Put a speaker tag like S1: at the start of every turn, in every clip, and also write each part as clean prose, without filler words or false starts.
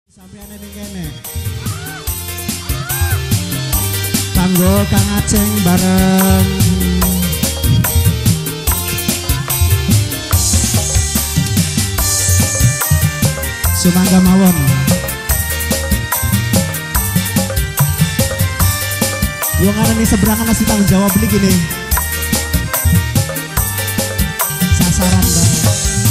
S1: Sampeyan ning kene. Kanggo Kang Aceng bareng Sumangga mawon. Wong arane seberangan masih tanggung jawab beli gini. Sasaran banget.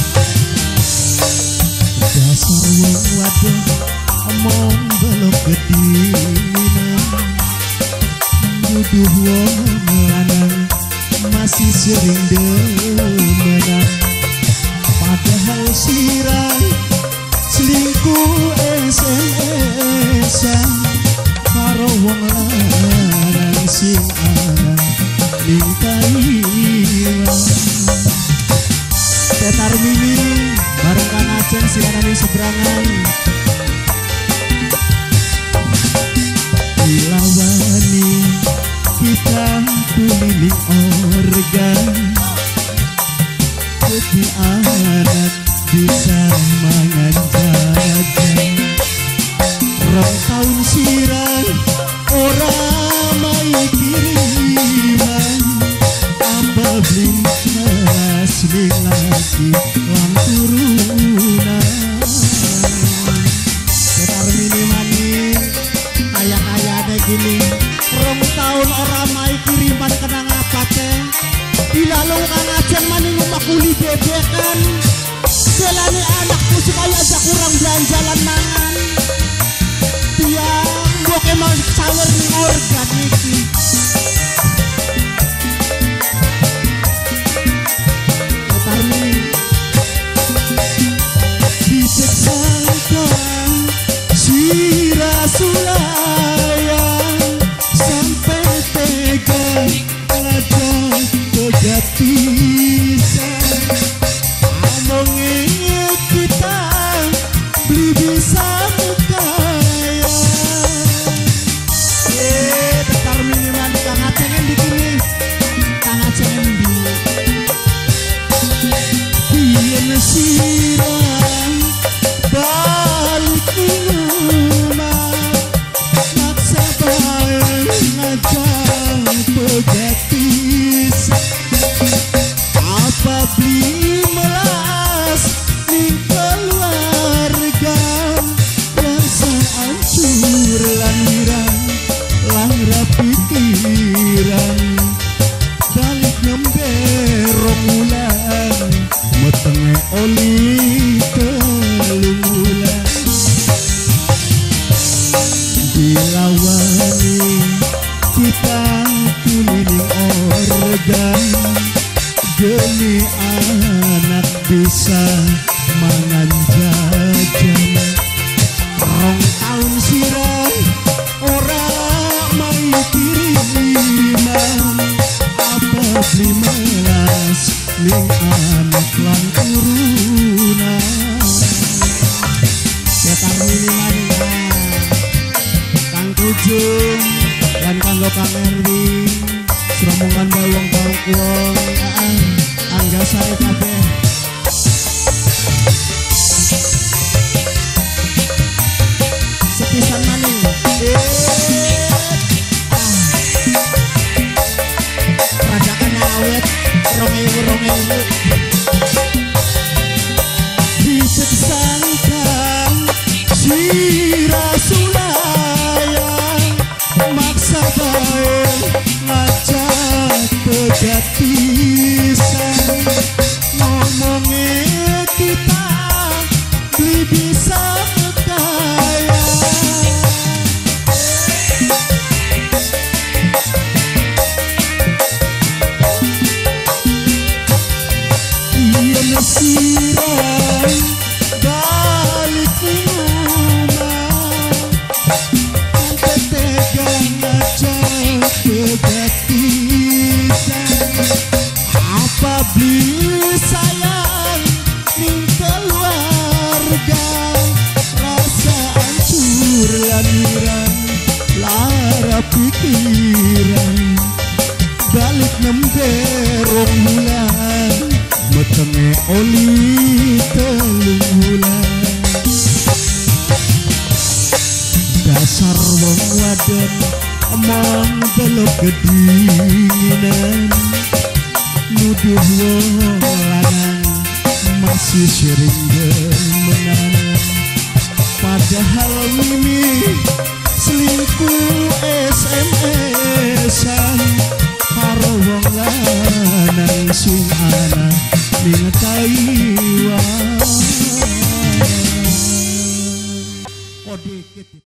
S1: Dasar wong wadon omong belok kedinginan, nuduh wong lanang masih sering demenan, padahal sirang selingkuh SMS-an karo wong lanang sing aran ning Thailand. Tetar mini bareng Kang Aceng siaran seberangan. Dilawani kita tuliling organ, jadi anak bisa mangan jajan. Rong tahun sirang orang mai kiriman, apa beli asli lagi lang turunan. Setar mini mani kaya-kaya deh gini. Rong tahun orang mai kiriman kena ngapa teh. Dilalu Kang Aceng mani ngumah kuli bebekan, belani anakku supaya aja kurang belanjalan mangan. Tiang gua kemau sawer ning organ iki. Tetar mini diseksakan si Rasulayang sampai tega ngajak kegatisan. Omongin kita beli bisa kaya. Tetar minimal Kang Aceng di sini. Kang Aceng di biyen sirang balik rumah, maksa bae ngajak pegatisan. Apa beli melas ning keluarga, rasa hancur langiran langra pikiran. Balik nembe rong wulan, metenge oli telung wulan. Dilawani kita kuliling organ, demi anak bisa mangan jajan. Rong tahun sirang orang mai kiriman, apa beli melas ning anak lang turunan. Setar mini maningan Kang Kujung dan kanggo Kang Erwin, serombongan bawang bawang angga sari kabeh. Sepisan maning rajakan awet rongewu diseksakan si Rasulayang, maksa bae ngajak pegatisan. Ngomongin kita beli bisa kaya. Iya sirang balik rumah, sampai tega ngajak pegatisan. Apa beli sayang ning keluarga, rasa hancur lamiran lara pikiran. Balik nembe rong bulan, metenge oli telung bulan. dasar wong wadon omong delok kedinginan nuduh wong lanang masih sering demenan padahal mimi selingkuh SMS-an karo wong lanang sing ana ning Taiwan.